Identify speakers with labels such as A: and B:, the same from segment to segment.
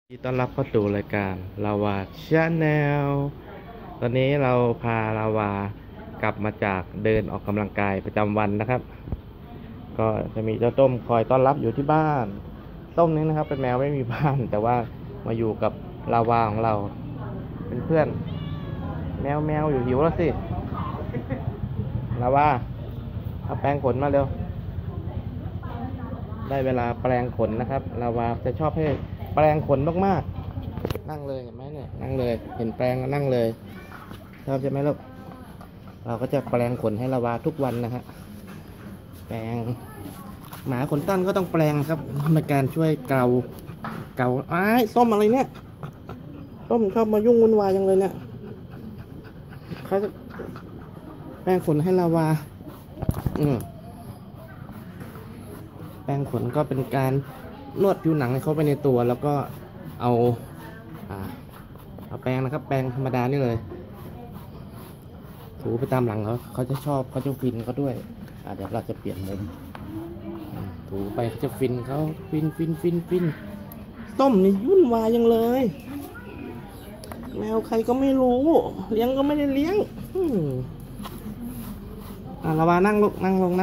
A: ยินดีต้อนรับเข้าสู่รายการลาวาชาแนลตอนนี้เราพาลาวากลับมาจากเดินออกกำลังกายประจำวันนะครับ ก็จะมีเจ้าต้มคอยต้อนรับอยู่ที่บ้านต้มนี้นะครับเป็นแมวไม่มีบ้านแต่ว่ามาอยู่กับลาวาของเราเป็นเพื่อนแมวอยู่หิวแล้วสิลาวาเอาแปรงขนมาเร็วได้เวลาแปรงขนนะครับลาวาจะชอบให้แปรงขนมากๆนั่งเลยเห็นไหมเนี่ยนั่งเลยเห็นแปรงก็นั่งเลยชอบใช่ไหมลูกเราก็จะแปรงขนให้ลาวาทุกวันนะฮะแปรงหมาขนตั้นก็ต้องแปรงครับในการช่วยเกาไอ้ส้มอะไรเนี่ยส้มชอบมายุ่งวุ่นวายจังเลยเนี่ยเขาจะแปรงขนให้ลาวาแปรงขนก็เป็นการนวดผิวหนังให้เข้าไปในตัวแล้วก็เอาแปรงนะครับแปรงธรรมดานี่เลยถูไปตามหลังเขาจะชอบเขาจะฟินเขาด้วยเดี๋ยวเราจะเปลี่ยนมุมถูไปเขาจะฟินเขาฟินต้มนี่ยุ่นวายยังเลยแมวใครก็ไม่รู้เลี้ยงก็ไม่ได้เลี้ยงลาวานั่งลง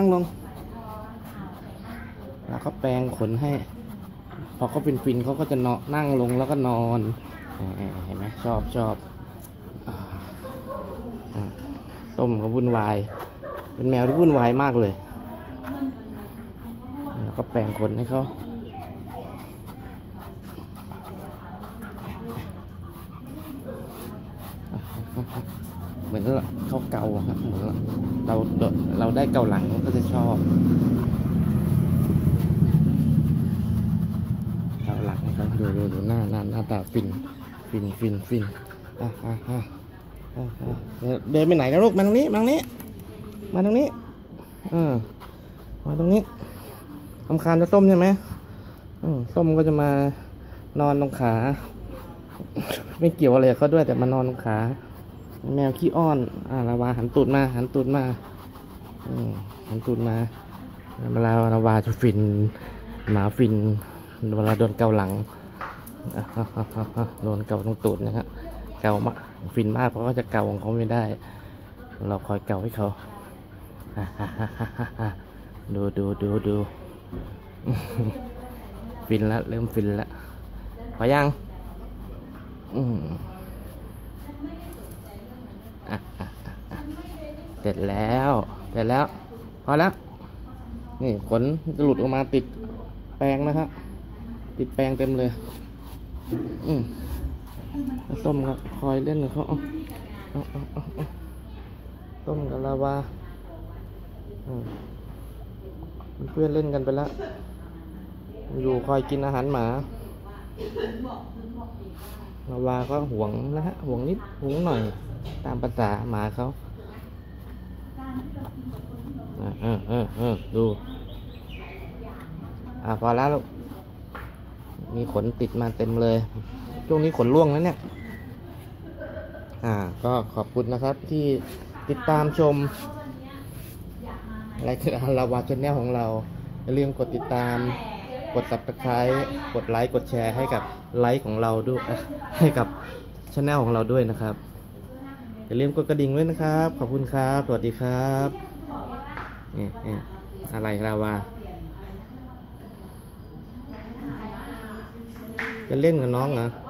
A: แล้วก็แปรงขนให้พอเขาฟินเขาก็จะนอนนั่งลงแล้วก็นอนเห็นไหมชอบต้มเขาวุ่นวายเป็นแมวที่วุ่นวายมากเลยแล้วก็แปรงขนให้เขาเหมือนเขาเกาครับเหมือนเราได้เกาหลังก็จะชอบเกาหลังนะครับดูหน้าตาฟินเดินไปไหนกันลูกมาตรงนี้มาตรงนี้รำคาญจะส้มใช่ไหมส้มก็จะมานอนตรงขาไม่เกี่ยวอะไรเขาด้วยแต่มานอนตรงขาแมวขี้อ้อนลาวาหันตูดมาเวลาลาวาจะฟินหมาฟินเวลาโดนเกาหลังโดนเกาตรงตูดนะครับเกามากฟินมากเพราะว่าจะเกาของเขาไม่ได้เราคอยเกาให้เขาดูฟินแล้วเริ่มฟินแล้วพอยังเสร็จแล้วพอแล้วนี่ขนจะหลุดออกมาติดแปรงนะครับติดแปรงเต็มเลยส้มครับคอยเล่นกับเขาส้มกับลาวาเพื่อนเล่นกันไปแล้วอยู่คอยกินอาหารหมาลาวาก็ห่วงนะฮะห่วงนิดห่วงหน่อยตามภาษาหมาเขาดูพอแล้วมีขนติดมาเต็มเลยช่วงนี้ขนร่วงแล้วเนี่ยก็ขอบคุณนะครับที่ติดตามชมรายการลาวาชาแนลของเราอย่าลืมกดติดตามกด Subscribe กดไลค์กดแชร์ให้กับไลค์ของเราด้วยให้กับชาแนลของเราด้วยนะครับอย่าลืมกดกระดิ่งด้วยนะครับขอบคุณครับสวัสดีครับนี่อะไรลาวาจะเล่นกับน้องเหรอ